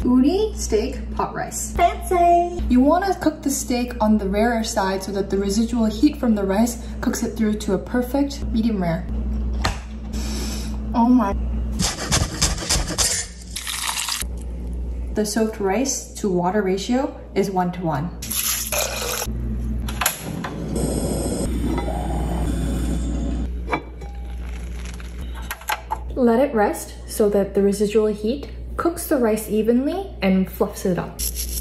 Uni Steak Pot Rice. Fancy! You want to cook the steak on the rarer side so that the residual heat from the rice cooks it through to a perfect medium rare. Oh my. The soaked rice to water ratio is 1:1. Let it rest so that the residual heat cooks the rice evenly and fluffs it up.